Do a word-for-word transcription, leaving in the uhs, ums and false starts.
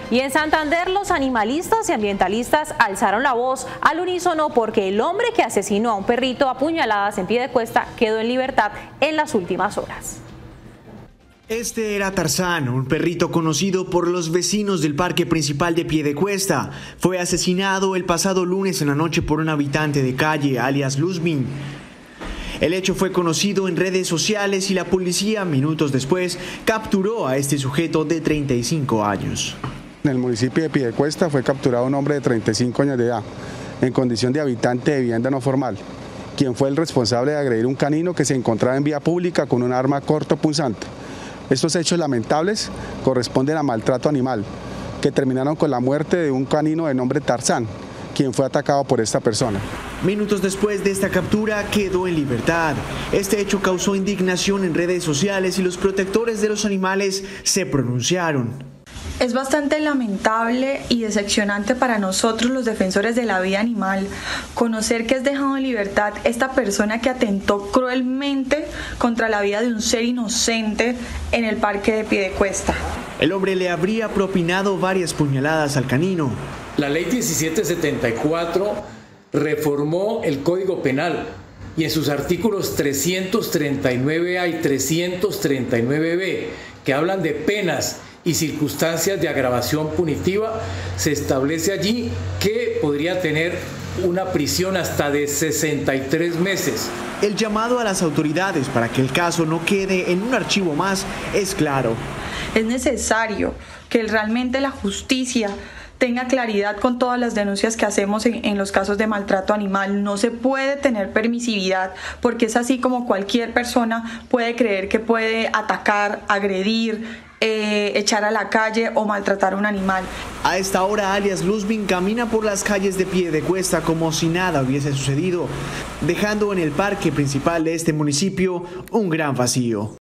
Y en Santander los animalistas y ambientalistas alzaron la voz al unísono porque el hombre que asesinó a un perrito a puñaladas en Piedecuesta quedó en libertad en las últimas horas. Este era Tarzán, un perrito conocido por los vecinos del parque principal de Piedecuesta. Fue asesinado el pasado lunes en la noche por un habitante de calle, alias Luzbin. El hecho fue conocido en redes sociales y la policía, minutos después, capturó a este sujeto de treinta y cinco años. En el municipio de Piedecuesta fue capturado un hombre de treinta y cinco años de edad, en condición de habitante de vivienda no formal, quien fue el responsable de agredir un canino que se encontraba en vía pública con un arma cortopunzante. Estos hechos lamentables corresponden a maltrato animal, que terminaron con la muerte de un canino de nombre Tarzán, quien fue atacado por esta persona. Minutos después de esta captura quedó en libertad. Este hecho causó indignación en redes sociales y los protectores de los animales se pronunciaron. Es bastante lamentable y decepcionante para nosotros los defensores de la vida animal conocer que es dejado en libertad esta persona que atentó cruelmente contra la vida de un ser inocente en el parque de Piedecuesta. El hombre le habría propinado varias puñaladas al canino. La ley diecisiete setenta y cuatro reformó el Código Penal y en sus artículos trescientos treinta y nueve A y trescientos treinta y nueve B, que hablan de penas y circunstancias de agravación punitiva, se establece allí que podría tener una prisión hasta de sesenta y tres meses. El llamado a las autoridades para que el caso no quede en un archivo más es claro. Es necesario que realmente la justicia tenga claridad con todas las denuncias que hacemos en, en los casos de maltrato animal. No se puede tener permisividad porque es así como cualquier persona puede creer que puede atacar, agredir, Eh, echar a la calle o maltratar a un animal. A esta hora, alias Luzbin camina por las calles de Piedecuesta como si nada hubiese sucedido, dejando en el parque principal de este municipio un gran vacío.